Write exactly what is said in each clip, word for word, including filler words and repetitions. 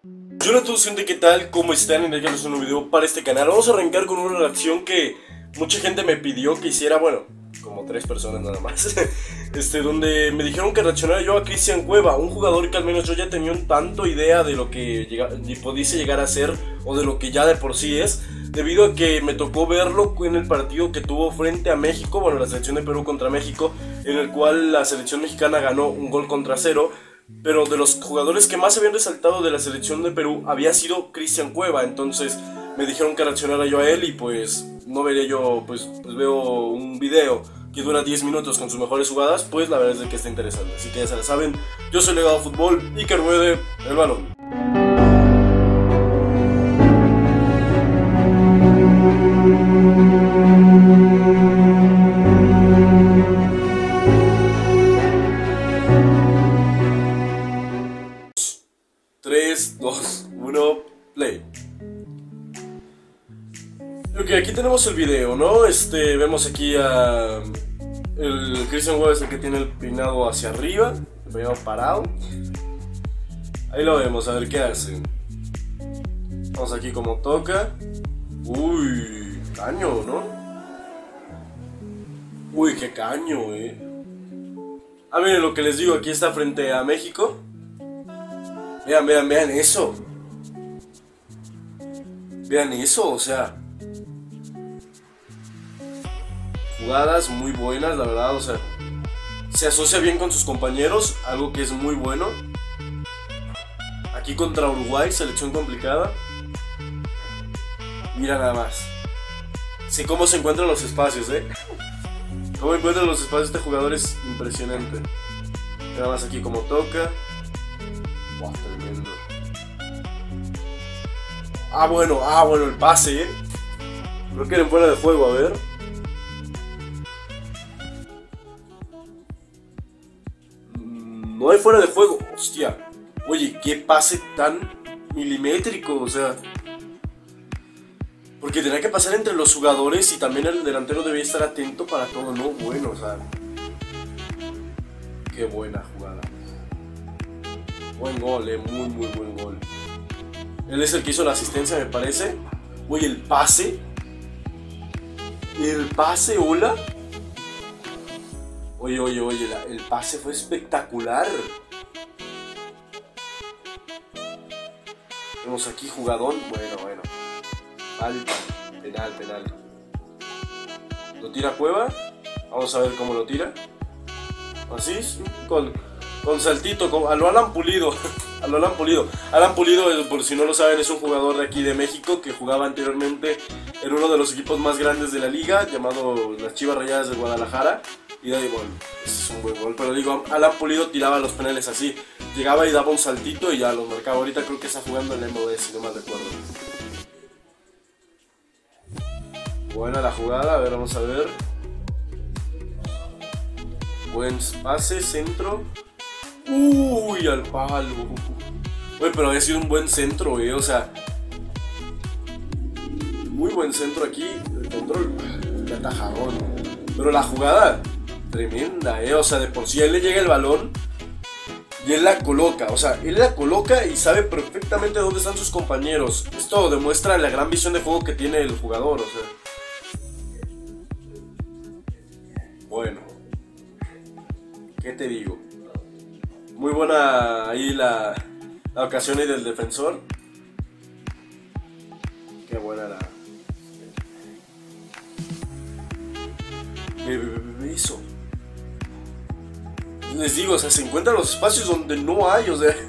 Yo hola a todos, gente, ¿qué tal? ¿Cómo están? En el canal es un nuevo video para este canal. Vamos a arrancar con una reacción que mucha gente me pidió que hiciera, bueno, como tres personas nada más. Este, donde me dijeron que reaccionara yo a Cristian Cueva, un jugador que al menos yo ya tenía un tanto idea de lo que llega, pudiese llegar a ser, o de lo que ya de por sí es, debido a que me tocó verlo en el partido que tuvo frente a México, bueno, la selección de Perú contra México, en el cual la selección mexicana ganó un gol contra cero. Pero de los jugadores que más habían resaltado de la selección de Perú había sido Cristian Cueva. Entonces me dijeron que reaccionara yo a él y pues no veré yo, pues, pues veo un video que dura diez minutos con sus mejores jugadas, pues la verdad es que está interesante. Así que ya se la saben, yo soy Legado Fútbol y que ruede el balón. tres, dos, uno, play. Ok, aquí tenemos el video, ¿no? Este, vemos aquí a... El Cristian Cueva es el que tiene el peinado hacia arriba, el peinado parado. Ahí lo vemos, a ver qué hace. Vamos aquí como toca. Uy, caño, ¿no? Uy, qué caño, eh. Ah, miren lo que les digo, aquí está frente a México. Vean, vean, vean eso. Vean eso, o sea, jugadas muy buenas, la verdad, o sea, se asocia bien con sus compañeros, algo que es muy bueno. Aquí contra Uruguay, selección complicada. Mira nada más. Sí, cómo se encuentran los espacios, eh. Cómo encuentran los espacios este jugador es impresionante. Nada más aquí como toca. Wow, tremendo. Ah, bueno, ah, bueno, el pase, ¿eh? No quieren fuera de juego, a ver. No hay fuera de juego, hostia. Oye, qué pase tan milimétrico, o sea. Porque tenía que pasar entre los jugadores y también el delantero debía estar atento para todo, ¿no? Bueno, o sea. Qué buena jugada. Buen gol, eh, muy muy buen gol. Él es el que hizo la asistencia, me parece. Oye, el pase. El pase, hola. Oye, oye, oye, la, el pase fue espectacular. Vemos aquí jugadón. Bueno, bueno. Falta. Penal, penal. Lo tira Cueva. Vamos a ver cómo lo tira. Así, con... Con saltito, con, a lo Alan Pulido. A lo Alan Pulido. Alan Pulido, por si no lo saben, es un jugador de aquí de México que jugaba anteriormente en uno de los equipos más grandes de la liga, llamado las Chivas Rayadas de Guadalajara. Y de ahí, bueno, ese es un buen gol. Pero digo, Alan Pulido tiraba los penales así. Llegaba y daba un saltito y ya los marcaba. Ahorita creo que está jugando en el M O D, si no mal recuerdo. Buena la jugada, a ver, vamos a ver. Buen pase, centro. Uy, al palo. Uy, pero había sido un buen centro, eh. O sea, muy buen centro aquí. El control, qué atajadón. Pero la jugada, tremenda, eh. O sea, de por sí a él le llega el balón y él la coloca. O sea, él la coloca y sabe perfectamente dónde están sus compañeros. Esto demuestra la gran visión de juego que tiene el jugador, o sea. Bueno, ¿qué te digo? Muy buena ahí la, la ocasión ahí del defensor. Qué buena la... Ve, ve, ve eso. Les digo, o sea, se encuentran los espacios donde no hay, o sea...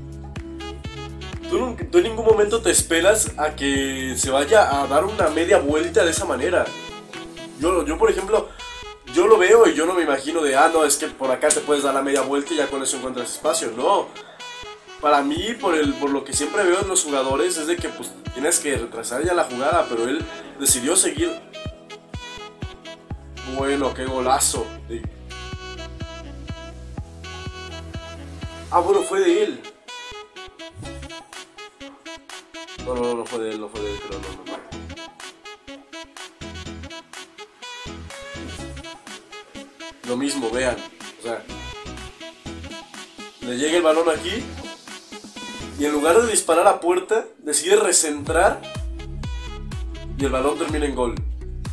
Tú, tú en ningún momento te esperas a que se vaya a dar una media vuelta de esa manera. Yo, yo por ejemplo... Yo lo veo y yo no me imagino de, ah, no, es que por acá te puedes dar la media vuelta y ya con eso encuentras espacio. No. Para mí, por, el, por lo que siempre veo en los jugadores, es de que pues tienes que retrasar ya la jugada, pero él decidió seguir. Bueno, qué golazo. Ah, bueno, fue de él. No, no, no, no fue de él, no fue de él, pero no, no, no. Lo mismo, vean, o sea, le llega el balón aquí y en lugar de disparar a puerta, decide recentrar y el balón termina en gol.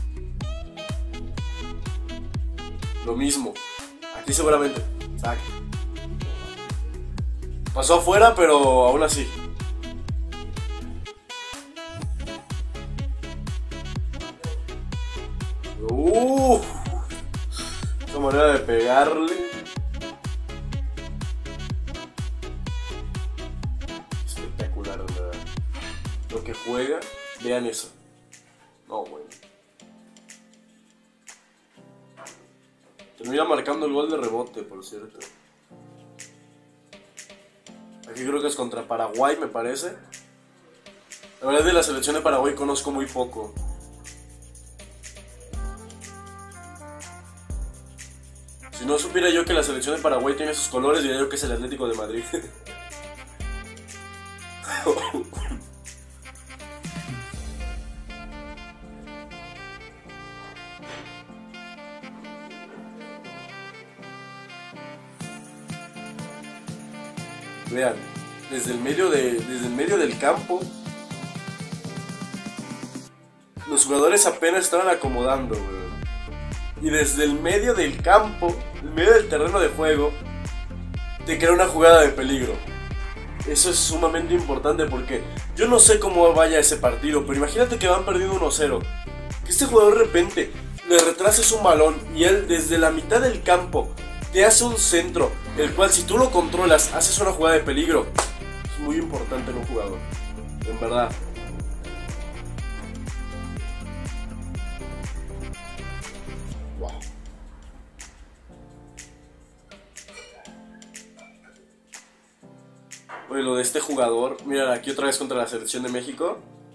Lo mismo. Aquí seguramente. Saque. Pasó afuera, pero aún así. Uh, esa manera de pegarle. Espectacular, ¿verdad? Lo que juega. Vean eso. No, bueno. Termina marcando el gol de rebote, por cierto. Aquí creo que es contra Paraguay, me parece. La verdad, de la selección de Paraguay conozco muy poco. Si no supiera yo que la selección de Paraguay tiene sus colores, diría yo que es el Atlético de Madrid. Vean, desde el medio de, desde el medio del campo, los jugadores apenas estaban acomodando, güey. Y desde el medio del campo, el medio del terreno de juego, te crea una jugada de peligro. Eso es sumamente importante porque yo no sé cómo vaya ese partido, pero imagínate que van perdiendo uno cero. Que este jugador de repente le retrases un balón y él desde la mitad del campo te hace un centro, el cual si tú lo controlas, haces una jugada de peligro. Es muy importante en un jugador, en verdad. Wow. Oye, lo de este jugador, miren aquí otra vez contra la selección de México.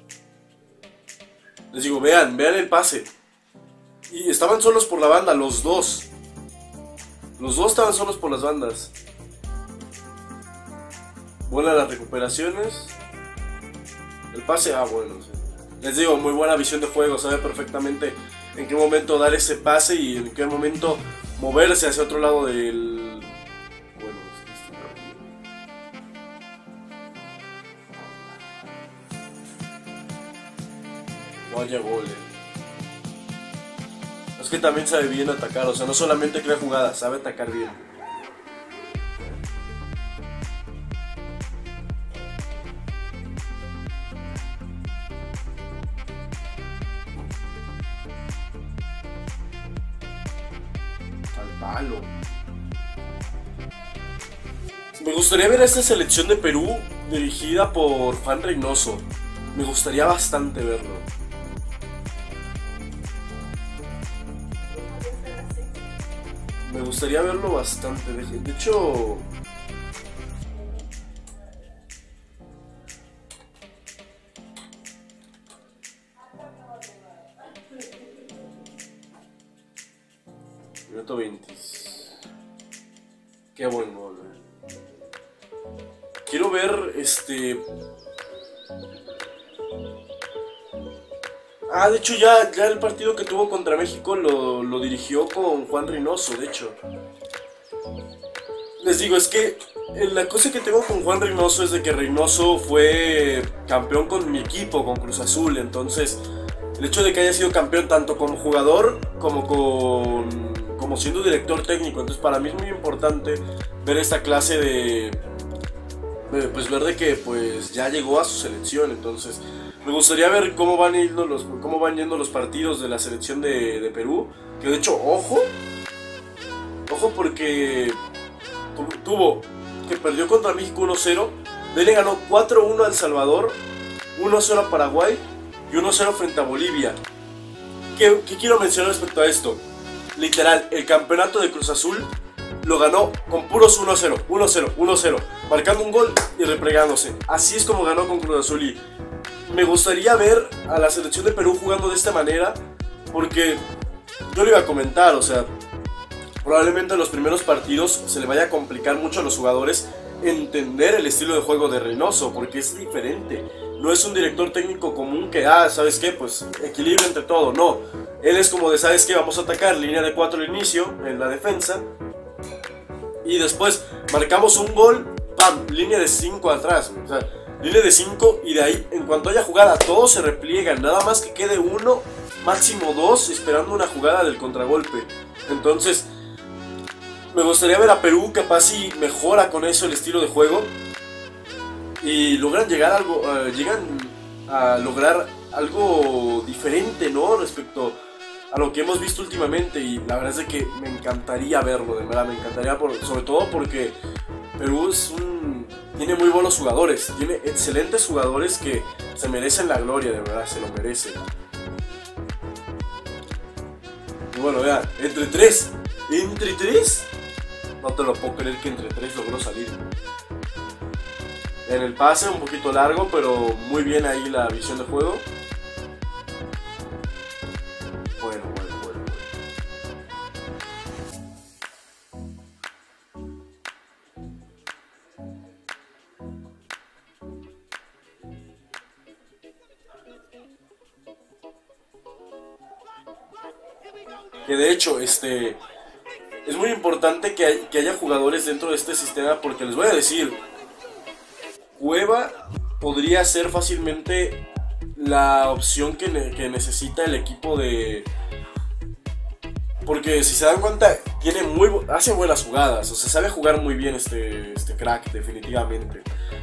Les digo, vean, vean el pase. Y estaban solos por la banda, los dos. Los dos estaban solos por las bandas. Buenas las recuperaciones. El pase, ah bueno, sí. Les digo, muy buena visión de juego. Sabe perfectamente en qué momento dar ese pase y en qué momento moverse hacia otro lado del... Bueno, vaya gol, eh. Es que también sabe bien atacar, o sea, no solamente crea jugadas, sabe atacar bien. Al palo. Me gustaría ver a esta selección de Perú dirigida por Juan Reynoso. Me gustaría bastante verlo. Me gustaría verlo bastante. De hecho, minuto veinte. Qué buen gol, eh. Quiero ver este. Ah, de hecho ya, ya el partido que tuvo contra México lo, lo dirigió con Juan Reynoso, de hecho. Les digo, es que la cosa que tengo con Juan Reynoso es de que Reynoso fue campeón con mi equipo, con Cruz Azul. Entonces, el hecho de que haya sido campeón tanto como jugador como, con, como siendo director técnico. Entonces, para mí es muy importante ver esta clase de... Pues ver de que pues ya llegó a su selección. Entonces... me gustaría ver cómo van yendo los, cómo van yendo los partidos de la selección de, de Perú. Que de hecho, ojo. Ojo porque tuvo que perdió contra México uno cero. De ahí le ganó cuatro uno a El Salvador, uno cero a Paraguay y uno cero frente a Bolivia. ¿Qué, qué quiero mencionar respecto a esto? Literal, el campeonato de Cruz Azul lo ganó con puros uno cero, uno cero, uno cero. Marcando un gol y replegándose. Así es como ganó con Cruz Azul. Y me gustaría ver a la selección de Perú jugando de esta manera, porque yo le iba a comentar, o sea, probablemente en los primeros partidos se le vaya a complicar mucho a los jugadores entender el estilo de juego de Reynoso, porque es diferente. No es un director técnico común que, ah, ¿sabes qué? Pues equilibra entre todo, no. Él es como de, ¿sabes qué? Vamos a atacar línea de cuatro al inicio, en la defensa, y después marcamos un gol ¡pam! Línea de cinco atrás, o sea, línea de cinco y de ahí, en cuanto haya jugada, todos se repliegan, nada más que quede uno, máximo dos, esperando una jugada del contragolpe. Entonces, me gustaría ver a Perú capaz si mejora con eso el estilo de juego y logran llegar a algo, uh, llegan a lograr algo diferente, ¿no? Respecto a lo que hemos visto últimamente, y la verdad es de que me encantaría verlo, de verdad, me encantaría, por, sobre todo porque Perú es un, tiene muy buenos jugadores, tiene excelentes jugadores que se merecen la gloria, de verdad, se lo merecen. Y bueno, vean, entre tres, entre tres, no te lo puedo creer que entre tres logró salir. En el pase un poquito largo, pero muy bien ahí la visión de juego. Bueno, bueno, bueno, bueno. Que de hecho, este... es muy importante que, hay, que haya jugadores dentro de este sistema, porque les voy a decir, Cueva podría ser fácilmente la opción que, ne que necesita el equipo de... Porque si se dan cuenta, tiene muy hace buenas jugadas, o sea, sabe jugar muy bien este, este crack, definitivamente.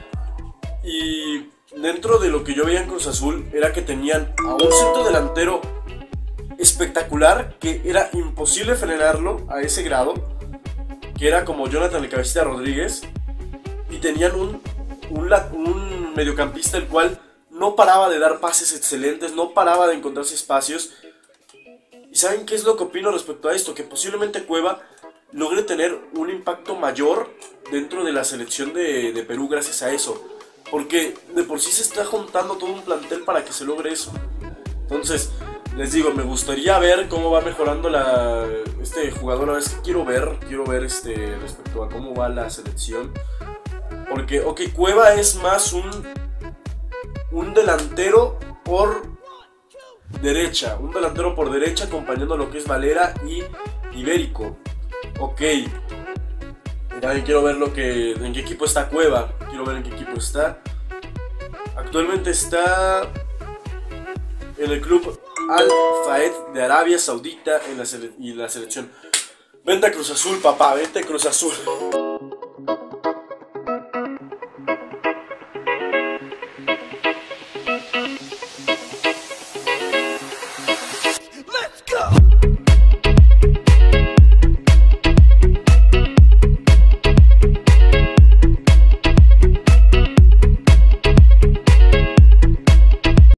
Y dentro de lo que yo veía en Cruz Azul, era que tenían a un centro delantero espectacular, que era imposible frenarlo a ese grado, que era como Jonathan el Cabecita Rodríguez, y tenían un, un, un mediocampista el cual no paraba de dar pases excelentes, no paraba de encontrarse espacios. ¿Y saben qué es lo que opino respecto a esto? Que posiblemente Cueva logre tener un impacto mayor dentro de la selección de, de Perú gracias a eso, porque de por sí se está juntando todo un plantel para que se logre eso. Entonces, les digo, me gustaría ver cómo va mejorando la, este jugador. A ver, es que quiero ver, quiero ver este, respecto a cómo va la selección. Porque, ok, Cueva es más un, un delantero por derecha. Un delantero por derecha acompañando a lo que es Valera y Ibérico. Ok. También quiero ver lo que, en qué equipo está Cueva. Quiero ver en qué equipo está. Actualmente está en el club Al Fayed de Arabia Saudita en la y la selección. Vente a Cruz Azul, papá, vente a Cruz Azul.